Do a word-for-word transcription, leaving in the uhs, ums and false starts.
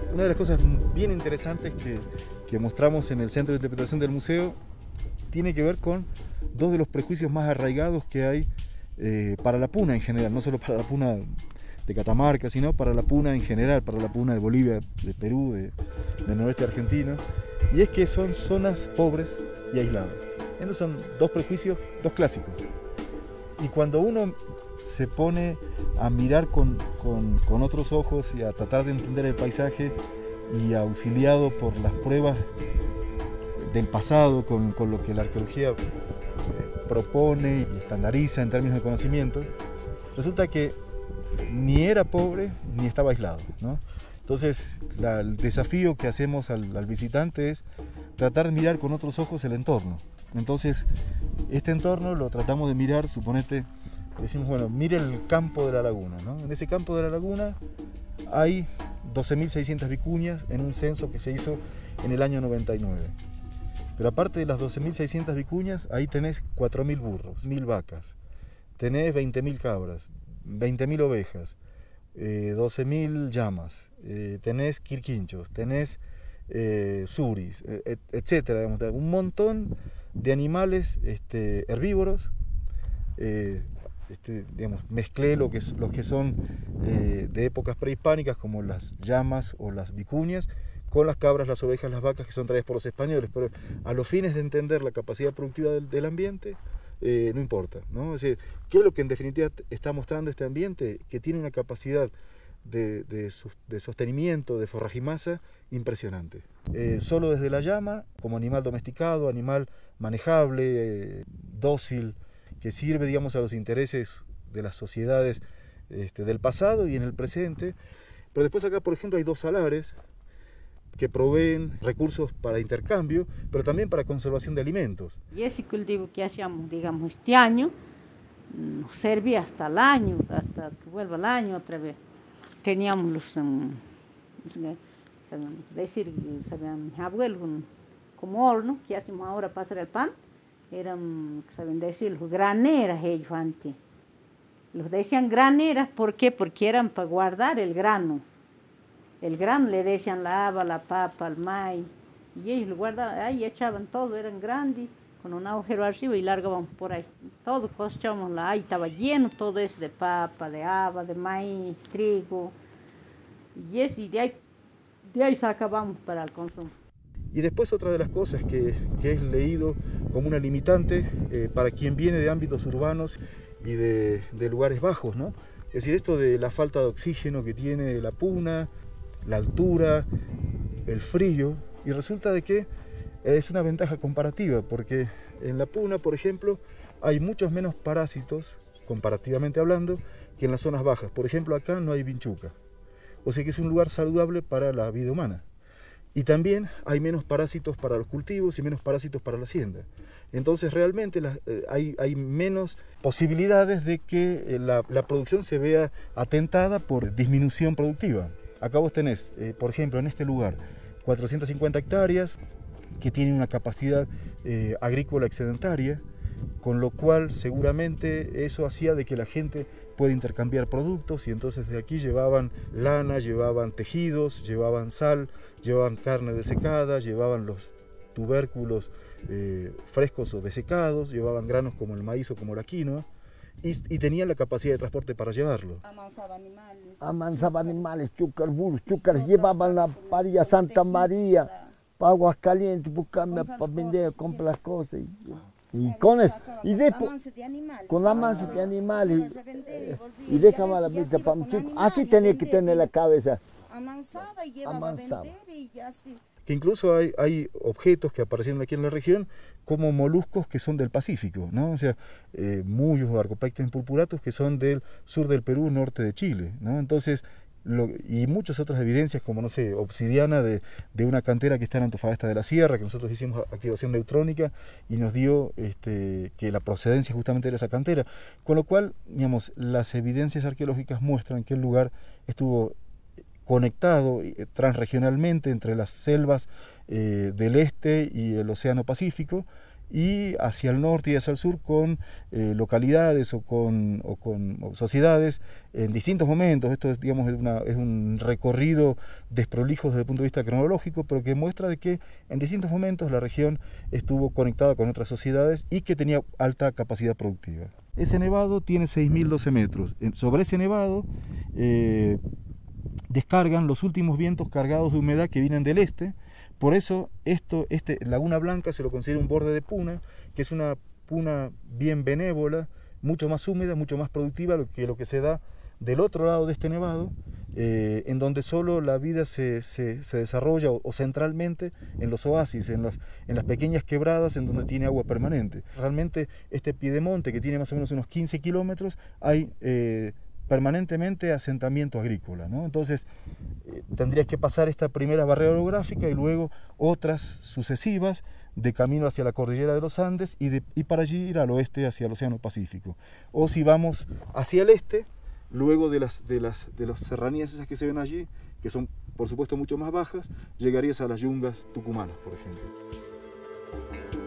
Una de las cosas bien interesantes que, que mostramos en el Centro de Interpretación del museo tiene que ver con dos de los prejuicios más arraigados que hay eh, para la puna en general, no solo para la puna de Catamarca, sino para la puna en general, para la puna de Bolivia, de Perú, de, del noroeste argentino, y es que son zonas pobres y aisladas. Estos son dos prejuicios, dos clásicos. Y cuando uno se pone a mirar con, con, con otros ojos y a tratar de entender el paisaje y auxiliado por las pruebas del pasado, con, con lo que la arqueología propone y estandariza en términos de conocimiento, resulta que ni era pobre ni estaba aislado, ¿no? Entonces, la, el desafío que hacemos al, al visitante es tratar de mirar con otros ojos el entorno. Entonces, este entorno lo tratamos de mirar, suponete, decimos, bueno, mire el campo de la laguna, ¿no? En ese campo de la laguna hay doce mil seiscientas vicuñas en un censo que se hizo en el año noventa y nueve. Pero aparte de las doce mil seiscientas vicuñas, ahí tenés cuatro mil burros, mil vacas, tenés veinte mil cabras, veinte mil ovejas, eh, doce mil llamas, eh, tenés quirquinchos, tenés eh, suris, et, etcétera. Digamos, un montón de animales este, herbívoros. Eh, este, digamos, mezclé lo que, los que son eh, de épocas prehispánicas, como las llamas o las vicuñas, con las cabras, las ovejas, las vacas que son traídas por los españoles, pero a los fines de entender la capacidad productiva del, del ambiente, eh, no importa, ¿no? Es decir, ¿qué es lo que en definitiva está mostrando este ambiente? Que tiene una capacidad de, de, de sostenimiento, de forrajimasa impresionante. Eh, solo desde la llama, como animal domesticado, animal manejable, eh, dócil, que sirve, digamos, a los intereses de las sociedades este, del pasado y en el presente. Pero después acá, por ejemplo, hay dos salares que proveen recursos para intercambio, pero también para conservación de alimentos. Y ese cultivo que hacíamos, digamos, este año, nos servía hasta el año, hasta que vuelva el año otra vez. Teníamos los, um, sabían decir, sabían mis abuelos, un, como horno, que hacemos ahora para hacer el pan, eran, saben decir, los graneras ellos antes. Los decían graneras, ¿por qué? Porque eran para guardar el grano. El grano le decían la haba, la papa, el maíz, y ellos lo guardaban, ahí echaban todo, eran grandes, con un agujero arriba y largaban por ahí. Todo cosechábamos, la, ahí estaba lleno todo eso de papa, de haba, de maíz, trigo, y, eso, y de, ahí, de ahí sacábamos para el consumo. Y después otra de las cosas que, que es leído como una limitante eh, para quien viene de ámbitos urbanos y de, de lugares bajos, ¿no? Es decir, esto de la falta de oxígeno que tiene la puna, la altura, el frío, y resulta de que es una ventaja comparativa, porque en la puna, por ejemplo, hay muchos menos parásitos, comparativamente hablando, que en las zonas bajas. Por ejemplo, acá no hay vinchuca, o sea que es un lugar saludable para la vida humana. Y también hay menos parásitos para los cultivos y menos parásitos para la hacienda. Entonces realmente la, eh, hay, hay menos posibilidades de que eh, la, la producción se vea atentada por disminución productiva. Acá vos tenés, eh, por ejemplo, en este lugar, cuatrocientas cincuenta hectáreas que tienen una capacidad eh, agrícola excedentaria, con lo cual seguramente eso hacía de que la gente pueda intercambiar productos y entonces de aquí llevaban lana, llevaban tejidos, llevaban sal, llevaban carne desecada, llevaban los tubérculos eh, frescos o desecados, llevaban granos como el maíz o como la quinoa. Y, y tenían la capacidad de transporte para llevarlo. Amansaba animales. Amansaba animales, chúcar, burros, chúcar, llevaban la parilla Santa María, para Aguascalientes, buscarme para vender, comprar las cosas. Y, y con eso, y después, con la mansa de animales, y, y dejaba la vista para un chico. Así tenía que tener la cabeza. Amansaba y llevaba a vender y así. Que incluso hay, hay objetos que aparecieron aquí en la región como moluscos que son del Pacífico, ¿no? O sea, eh, muyos o Arcopectes purpuratus que son del sur del Perú, norte de Chile, ¿no? Entonces, lo, y muchas otras evidencias como, no sé, obsidiana de, de una cantera que está en Antofagasta de la Sierra, que nosotros hicimos activación neutrónica y nos dio este, que la procedencia justamente de esa cantera, con lo cual, digamos, las evidencias arqueológicas muestran que el lugar estuvo conectado transregionalmente entre las selvas eh, del este y el Océano Pacífico y hacia el norte y hacia el sur con eh, localidades o con, o con o sociedades en distintos momentos. Esto es, digamos, es, una, es un recorrido desprolijo desde el punto de vista cronológico, pero que muestra de que en distintos momentos la región estuvo conectada con otras sociedades y que tenía alta capacidad productiva. Ese nevado tiene seis mil doce metros. Sobre ese nevado eh, descargan los últimos vientos cargados de humedad que vienen del este. Por eso esto, este, Laguna Blanca se lo considera un borde de puna, que es una puna bien benévola, mucho más húmeda, mucho más productiva que lo que se da del otro lado de este nevado, eh, en donde solo la vida se, se, se desarrolla o, o centralmente en los oasis, en, los, en las pequeñas quebradas en donde tiene agua permanente. Realmente este piedemonte, que tiene más o menos unos quince kilómetros, hay eh, permanentemente asentamiento agrícola, ¿no? Entonces eh, tendrías que pasar esta primera barrera orográfica y luego otras sucesivas de camino hacia la cordillera de los Andes y, de, y para allí ir al oeste hacia el Océano Pacífico. O si vamos hacia el este, luego de las, de las, de las serranías esas que se ven allí, que son por supuesto mucho más bajas, llegarías a las yungas tucumanas, por ejemplo.